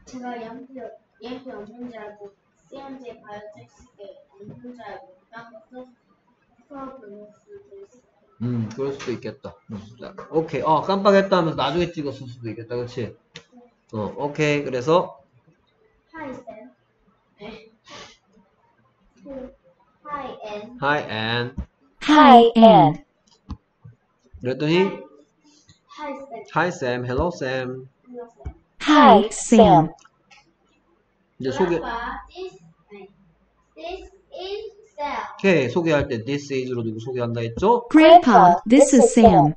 제가 EMP 없는 줄 알고 CMJ 바이오텍스에 없는 줄 알고 수업을 못 쓰고 있어요. 그럴 수도 있겠다. 오케이. 깜빡했다 하면서 나중에 찍었을 수도 있겠다. 그치? 오케이. 그래서 Hi Sam. 네. Hi Ann. Hi Ann. Hi, Ann. 그랬더니 Hi Sam. Hi Sam. Hello Sam. Hello Sam. Hi, Sam. 이제 소개. This is Sam. 오케이. 소개할 때 this is로 누구 소개한다 했죠? Grandpa, this is Sam.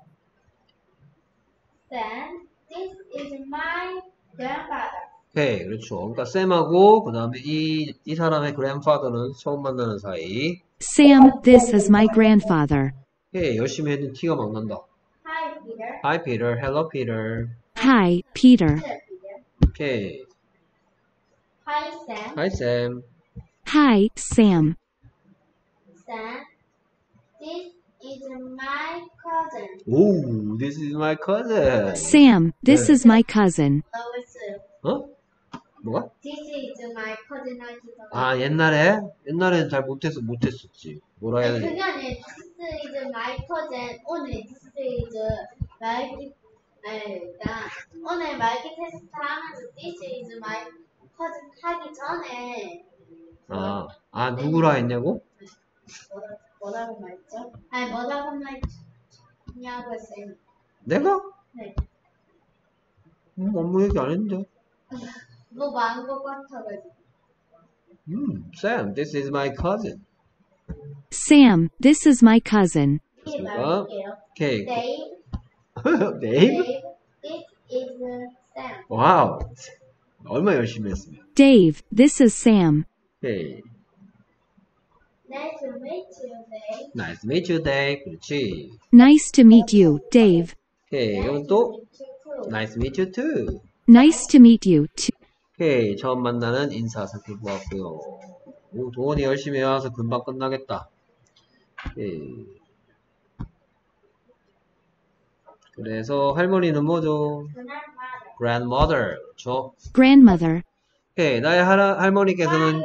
Sam, this is my grandfather. 오케이. 그렇죠. 그러니까 Sam하고 그 다음에 이 사람의 grandfather는 처음 만나는 사이. Sam, this is my grandfather. 오케이. 열심히 했는데 티가 막 난다. Hi Peter. Hi Peter. Hello Peter. Hi, Peter. Peter. 오케이. Hi Sam. Hi Sam. Hi, Sam. Sam, this is my cousin. 오, this is my cousin. Sam, this is my cousin. 너무 뭐가? This is my cousin. 아, 옛날에는 잘 못했었지. 뭐라 해야 되지? 그게 아니라 This is my cousin. 오늘 This is 말기 그러니까 오늘 말기 테스트 하면서 This is my cousin 하기 전에 누구라 했냐고? 뭐라고 말했죠? 아니 뭐라고 말했냐고 했어요. 내가? 네. 아무 얘기 안 했는데. 뭐 많은 것 같아가지고. Sam, this is my cousin. Sam, this is my cousin. 이게 말할게요. 오케이. Dave, Dave? this is Sam. 와우. 얼마 열심히 했으면. Dave, this is Sam. 오케이. Nice to meet you, Dave. Nice to meet you, Dave. 그렇지. Nice to meet you, Dave. 오케이. 이건 또 Nice to meet you too. Nice to meet you, too. 오케이. 처음 만나는 인사 살펴보았고요. 오, 도원이 열심히 해와서 금방 끝나겠다. 오케이. 그래서 할머니는 뭐죠? Grandmother. 그렇죠? Grandmother. 오케이. 나의 할머니께서는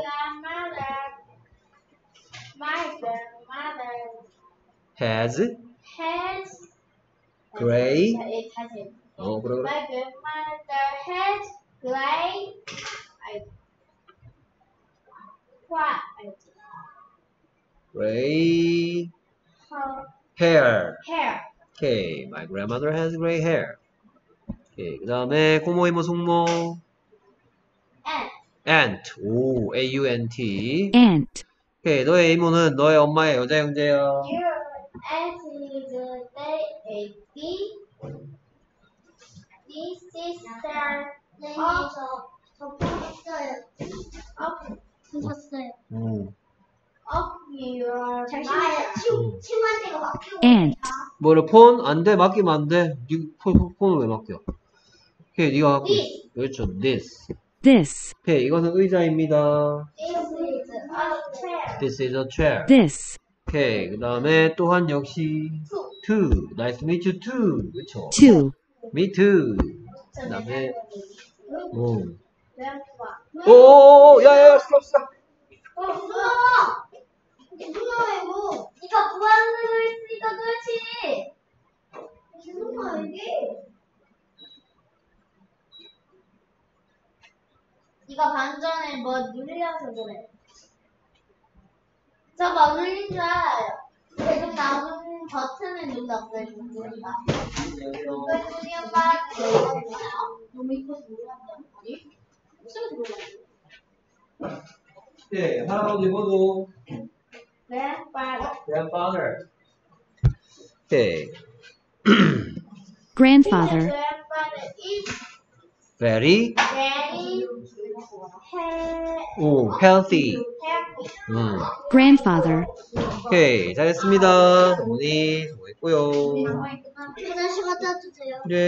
My grandmother has has gray. 다시. 그래. My grandmother has gray Gray hair. hair. 오케이. My grandmother has gray hair. 오케이. 그 다음에 고모 이모 숙모 aunt. 오, A-U-N-T. Aunt. 오케이. 너의 이모는 너의 엄마의 여자 형제야. Your aunt is a the sister of your 친구한테가 맡기고 Aunt. 뭐를 폰? 안 돼. 맡기면 안 돼. 폰을 왜 맡겨? 오케이. 네가 갖고 있어. 그렇죠. This. This. 오케이. 이것은 의자입니다. This is a chair. This is a chair. This. 오케이. 그 다음에 또한 역시 too. Nice to meet you too. 그쵸? Two. Me too. 그 다음에 grandpa. 오, 야야야, 스톱. 무서워! 이게 무서워 이거. 네가 무한으로 했으니까 그렇지. 무슨 말이야 이게? 네가 반전에 뭐 눌려서 그래. 저 뭐 눌린 줄 알아요. 계속 나오는 버튼을 눌렀어요. 누른다. 이걸 누르면 빠르게. 너무 이뻐서 몰랐다. 아니? 무슨 소리야? 네, 할아버지 뭐죠? Grandfather. 오케이. Grandfather. Grandfather is Very very healthy. happy. Grandfather. 오케이, 잘했습니다. 어머니 수고했고요. 화장실 갔다 와도 돼요? 네.